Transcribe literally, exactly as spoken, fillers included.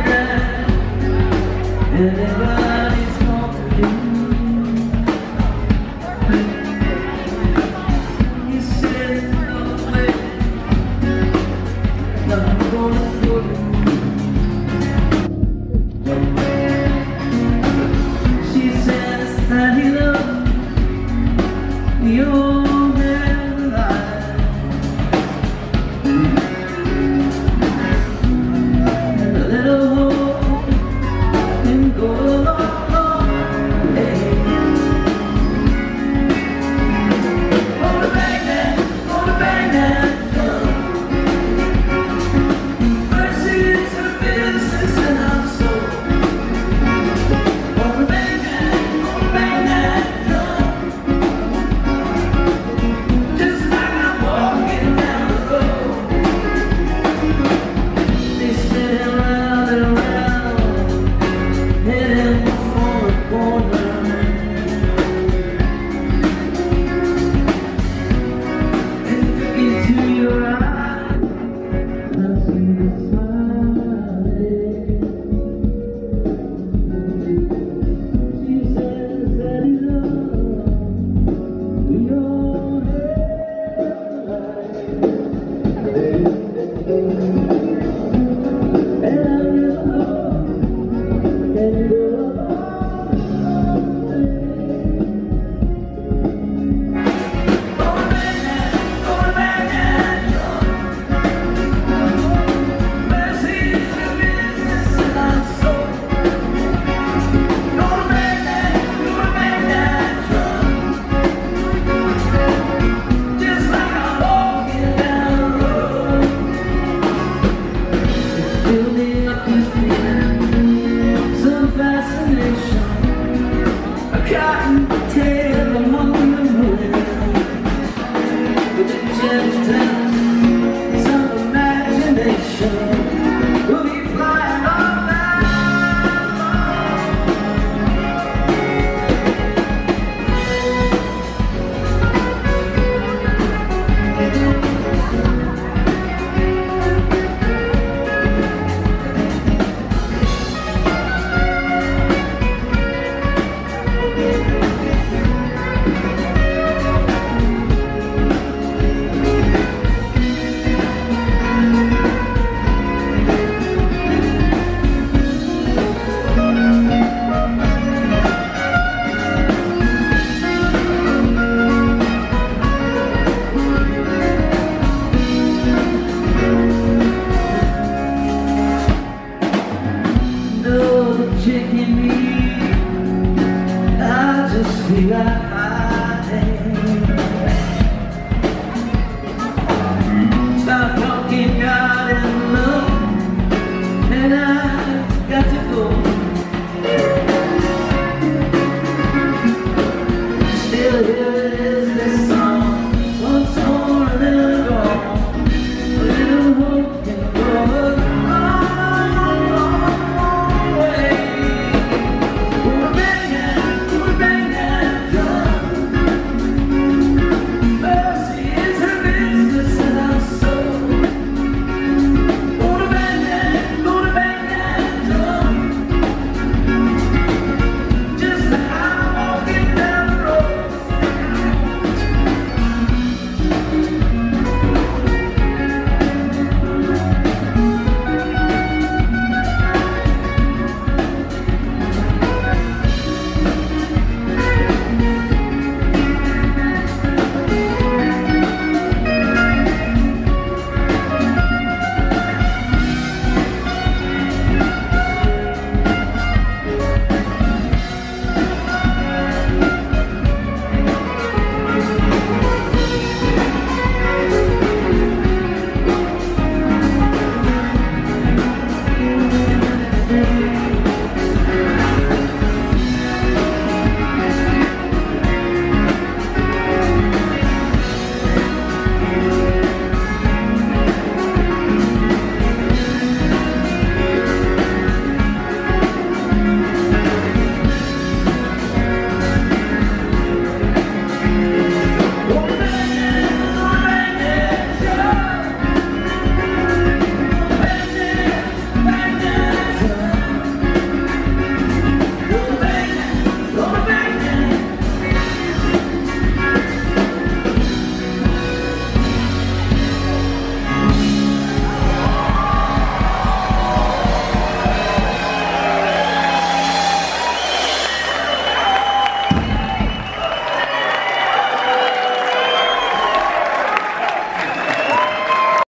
Everybody's complaining. He said, no way, I'm gonna do it. She says that he loves the old man alive, and a little hope can go a long, long way. Gonna bang that, gonna bang that drum. Mercy is her business and I'm so. Gonna bang that, gonna bang that drum. Just like I'm walking down the road. They spin around and around, heading for a corner. And look into your eyes, I see the smiling. She says that he loves the old life. And I just hope can go a long, long way. Gonna bang that, gonna bang that drum. Mercy is your business and I'm so. Gonna bang that, gonna bang that drum. Just like I'm walking down the road. Fill me up with some fascination, a cottontail among the ruins, with a gentle touch, some imagination. We'll be flying all night long. No, the chicken meat, I just feel like